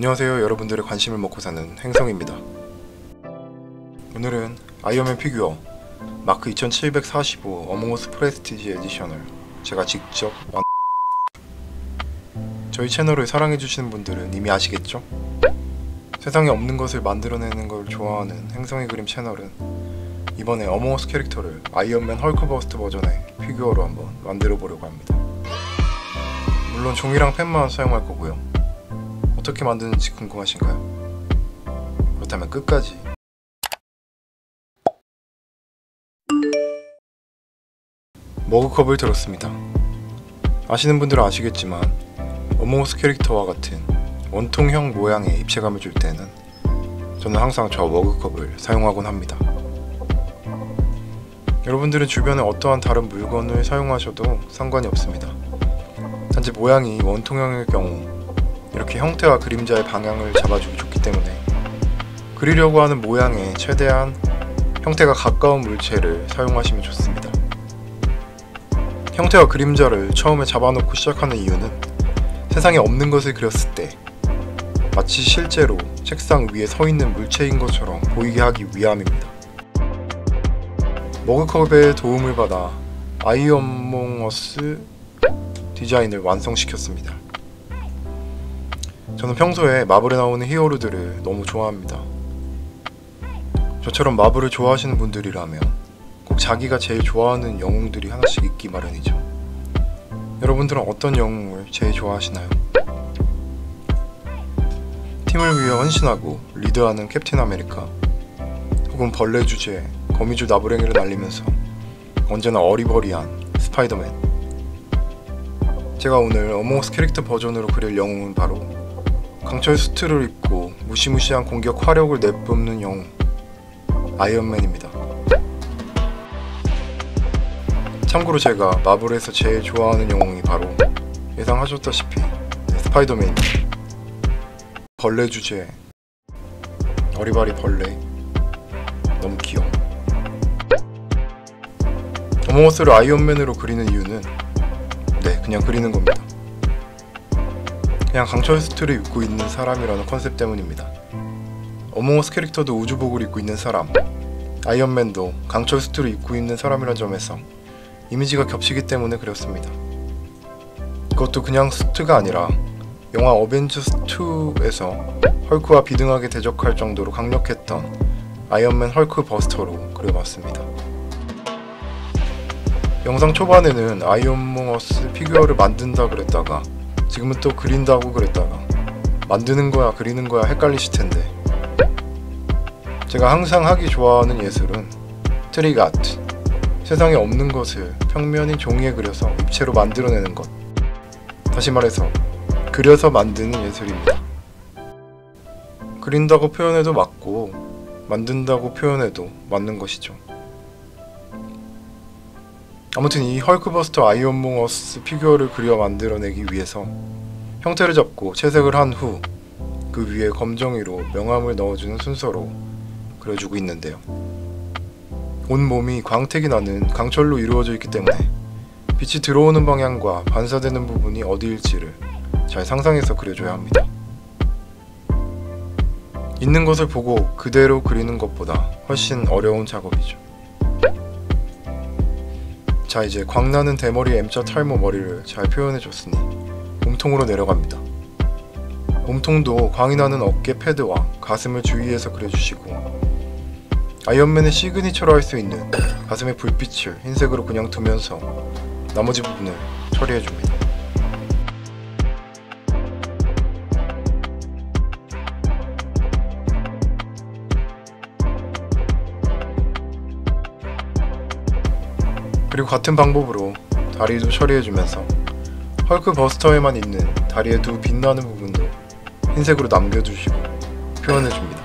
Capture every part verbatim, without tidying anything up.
안녕하세요. 여러분들의 관심을 먹고 사는 행성입니다. 오늘은 아이언맨 피규어 마크 이천칠백사십오 어몽어스 프레스티지 에디션을 제가 직접 만... 저희 채널을 사랑해주시는 분들은 이미 아시겠죠? 세상에 없는 것을 만들어내는 걸 좋아하는 행성의 그림 채널은 이번에 어몽어스 캐릭터를 아이언맨 헐크버스트 버전의 피규어로 한번 만들어 보려고 합니다. 물론 종이랑 펜만 사용할 거고요. 어떻게 만드는지 궁금하신가요? 그렇다면 끝까지. 머그컵을 들었습니다. 아시는 분들은 아시겠지만 어몽어스 캐릭터와 같은 원통형 모양의 입체감을 줄 때는 저는 항상 저 머그컵을 사용하곤 합니다. 여러분들은 주변에 어떠한 다른 물건을 사용하셔도 상관이 없습니다. 단지 모양이 원통형일 경우 이렇게 형태와 그림자의 방향을 잡아주기 좋기 때문에 그리려고 하는 모양에 최대한 형태가 가까운 물체를 사용하시면 좋습니다. 형태와 그림자를 처음에 잡아놓고 시작하는 이유는 세상에 없는 것을 그렸을 때 마치 실제로 책상 위에 서 있는 물체인 것처럼 보이게 하기 위함입니다. 머그컵의 도움을 받아 아이언몽어스 디자인을 완성시켰습니다. 저는 평소에 마블에 나오는 히어로들을 너무 좋아합니다. 저처럼 마블을 좋아하시는 분들이라면 꼭 자기가 제일 좋아하는 영웅들이 하나씩 있기 마련이죠. 여러분들은 어떤 영웅을 제일 좋아하시나요? 팀을 위해 헌신하고 리드하는 캡틴 아메리카, 혹은 벌레 주제에 거미줄 나부랭이를 날리면서 언제나 어리버리한 스파이더맨. 제가 오늘 어몽어스 캐릭터 버전으로 그릴 영웅은 바로 강철 수트를 입고 무시무시한 공격 화력을 내뿜는 영웅 아이언맨입니다. 참고로 제가 마블에서 제일 좋아하는 영웅이 바로 예상하셨다시피 네, 스파이더맨입니다. 벌레 주제에 어리바리 벌레 너무 귀여워. 어몽어스를 아이언맨으로 그리는 이유는 네 그냥 그리는 겁니다. 그냥 강철 수트를 입고 있는 사람이라는 컨셉 때문입니다. 어몽어스 캐릭터도 우주복을 입고 있는 사람, 아이언맨도 강철 수트를 입고 있는 사람이라는 점에서 이미지가 겹치기 때문에 그렸습니다. 그것도 그냥 수트가 아니라 영화 어벤져스 투에서 헐크와 비등하게 대적할 정도로 강력했던 아이언맨 헐크 버스터로 그려봤습니다. 영상 초반에는 아이언몽어스 피규어를 만든다 그랬다가 지금은 또 그린다고 그랬다가 만드는 거야 그리는 거야 헷갈리실 텐데 제가 항상 하기 좋아하는 예술은 트릭 아트, 세상에 없는 것을 평면인 종이에 그려서 입체로 만들어내는 것, 다시 말해서 그려서 만드는 예술입니다. 그린다고 표현해도 맞고 만든다고 표현해도 맞는 것이죠. 아무튼 이 헐크버스터 아이언몽어스 피규어를 그려 만들어내기 위해서 형태를 잡고 채색을 한 후 그 위에 검정이로 명암을 넣어주는 순서로 그려주고 있는데요. 온몸이 광택이 나는 강철로 이루어져 있기 때문에 빛이 들어오는 방향과 반사되는 부분이 어디일지를 잘 상상해서 그려줘야 합니다. 있는 것을 보고 그대로 그리는 것보다 훨씬 어려운 작업이죠. 자, 이제 광나는 대머리 M자 탈모 머리를 잘 표현해줬으니 몸통으로 내려갑니다. 몸통도 광이 나는 어깨 패드와 가슴을 주위에서 그려주시고 아이언맨의 시그니처로 할 수 있는 가슴의 불빛을 흰색으로 그냥 두면서 나머지 부분을 처리해줍니다. 그리고 같은 방법으로 다리도 처리해주면서 헐크 버스터에만 있는 다리의 두 빛나는 부분도 흰색으로 남겨주시고 표현해줍니다.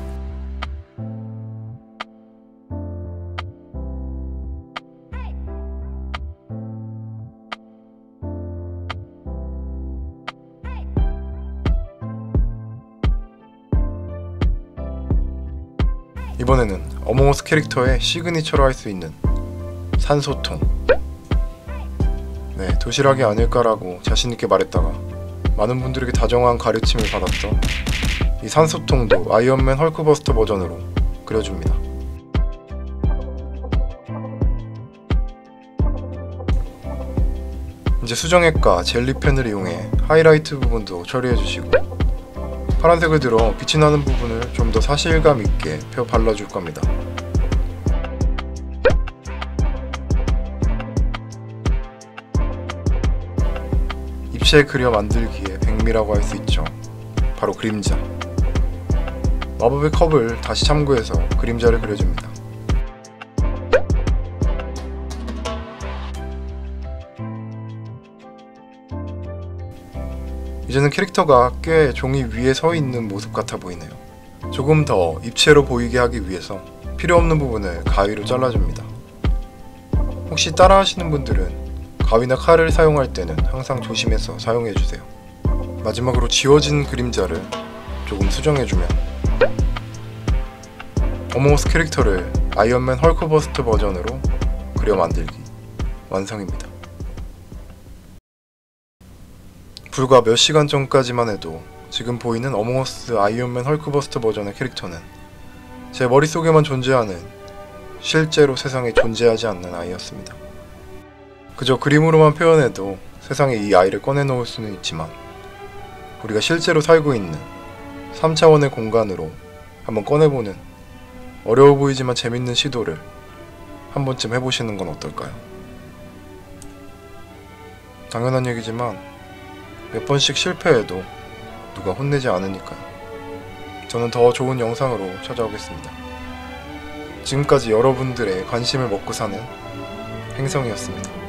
이번에는 어몽어스 캐릭터의 시그니처로 할 수 있는 산소통, 네 도시락이 아닐까라고 자신있게 말했다가 많은 분들에게 다정한 가르침을 받았던 이 산소통도 아이언맨 헐크버스터 버전으로 그려줍니다. 이제 수정액과 젤리펜을 이용해 하이라이트 부분도 처리해주시고, 파란색을 들어 빛이 나는 부분을 좀 더 사실감 있게 펴 발라줄 겁니다. 입체 그려 만들기의 백미라고 할 수 있죠. 바로 그림자. 마법의 컵을 다시 참고해서 그림자를 그려줍니다. 이제는 캐릭터가 꽤 종이 위에 서 있는 모습 같아 보이네요. 조금 더 입체로 보이게 하기 위해서 필요 없는 부분을 가위로 잘라줍니다. 혹시 따라 하시는 분들은 가위나 칼을 사용할 때는 항상 조심해서 사용해주세요. 마지막으로 지워진 그림자를 조금 수정해주면 어몽어스 캐릭터를 아이언맨 헐크버스터 버전으로 그려 만들기 완성입니다. 불과 몇 시간 전까지만 해도 지금 보이는 어몽어스 아이언맨 헐크버스터 버전의 캐릭터는 제 머릿속에만 존재하는, 실제로 세상에 존재하지 않는 아이였습니다. 그저 그림으로만 표현해도 세상에 이 아이를 꺼내놓을 수는 있지만, 우리가 실제로 살고 있는 삼 차원의 공간으로 한번 꺼내보는 어려워 보이지만 재밌는 시도를 한 번쯤 해보시는 건 어떨까요? 당연한 얘기지만 몇 번씩 실패해도 누가 혼내지 않으니까요. 저는 더 좋은 영상으로 찾아오겠습니다. 지금까지 여러분들의 관심을 먹고 사는 행성이었습니다.